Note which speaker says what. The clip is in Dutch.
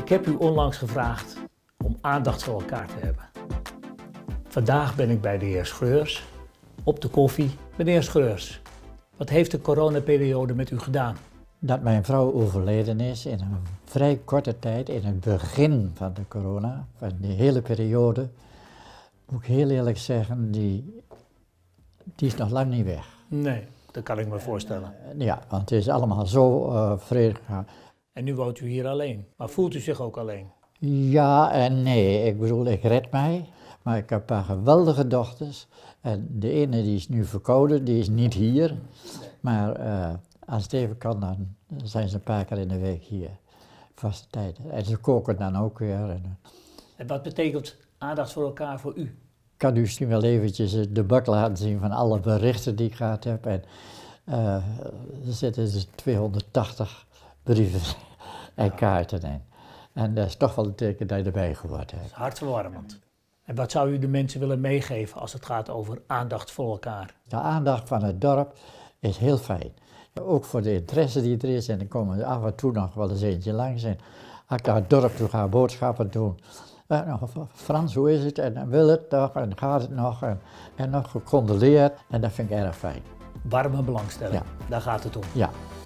Speaker 1: Ik heb u onlangs gevraagd om aandacht voor elkaar te hebben. Vandaag ben ik bij de heer Schreurs op de koffie. Meneer Schreurs, wat heeft de coronaperiode met u gedaan?
Speaker 2: Dat mijn vrouw overleden is in een vrij korte tijd, in het begin van de corona, van die hele periode, moet ik heel eerlijk zeggen, die is nog lang niet weg.
Speaker 1: Nee, dat kan ik me voorstellen.
Speaker 2: Ja, want het is allemaal zo vredig gegaan.
Speaker 1: En nu woont u hier alleen, maar voelt u zich ook alleen?
Speaker 2: Ja en nee, ik bedoel, ik red mij, maar ik heb een paar geweldige dochters. En de ene die is nu verkouden, die is niet hier, maar als het even kan, dan zijn ze een paar keer in de week hier, vaste tijd. En ze koken dan ook weer.
Speaker 1: En wat betekent aandacht voor elkaar voor u?
Speaker 2: Ik kan u misschien wel eventjes de bak laten zien van alle berichten die ik gehad heb. En er zitten dus 280 brieven en kaarten in. En dat is toch wel een teken dat je erbij gehoord hebt.
Speaker 1: Hartverwarmend. En wat zou u de mensen willen meegeven als het gaat over aandacht voor elkaar?
Speaker 2: De aandacht van het dorp is heel fijn. Ook voor de interesse die er is. En dan komen er af en toe nog wel eens eentje langs. En als ik naar het dorp toe ga boodschappen doen. Frans, hoe is het? En wil het nog? En gaat het nog? En nog gecondoleerd. En dat vind ik erg fijn.
Speaker 1: Warme belangstelling,
Speaker 2: Ja.
Speaker 1: daar gaat het om.
Speaker 2: Ja.